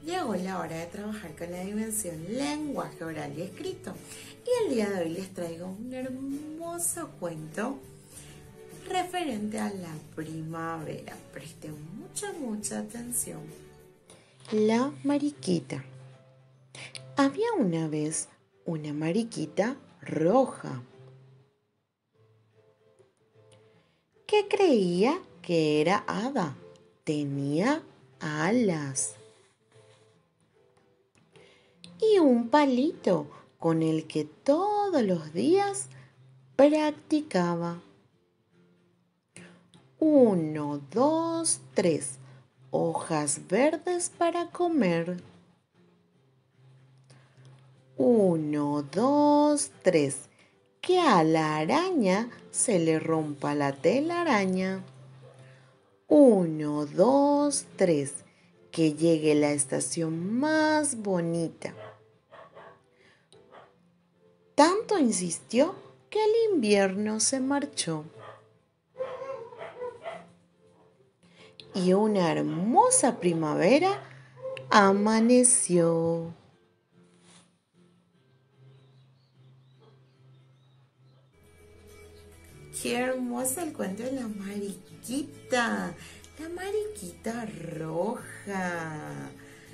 Llegó la hora de trabajar con la dimensión lenguaje oral y escrito. Y el día de hoy les traigo un hermoso cuento referente a la primavera. Presten mucha atención. La mariquita. Había una vez una mariquita roja que creía que era hada. Tenía alas y un palito con el que todos los días practicaba. 1, 2, 3 hojas verdes para comer. 1, 2, 3 que a la araña se le rompa la telaraña. 1, 2, 3 que llegue la estación más bonita. Tanto insistió que el invierno se marchó. Y una hermosa primavera amaneció. Qué hermoso el cuento de la mariquita roja.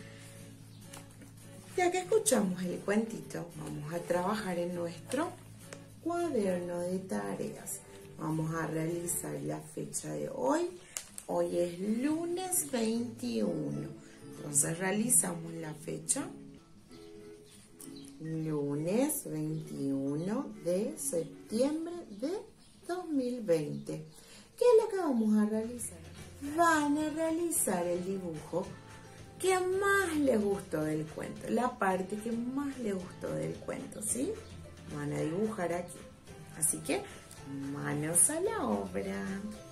Ya que escuchamos el cuentito, vamos a trabajar en nuestro cuaderno de tareas. Vamos a realizar la fecha de hoy. Hoy es lunes 21. Entonces realizamos la fecha. Lunes 21 de septiembre de 2020. ¿Qué es lo que vamos a realizar? Van a realizar el dibujo que más les gustó del cuento, la parte que más les gustó del cuento, ¿sí? Van a dibujar aquí. Así que, manos a la obra.